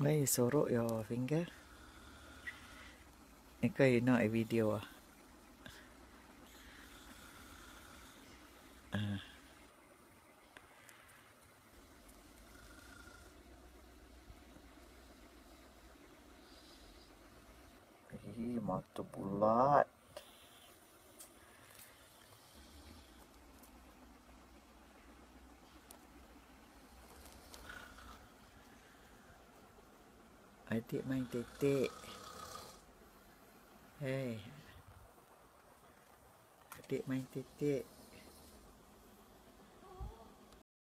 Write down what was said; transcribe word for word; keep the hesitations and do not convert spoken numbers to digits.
Why you sorok your finger? Because you know a video ah. Uh. Ih, mata bulat. Adik main tetek. Hei. Adik main tetek.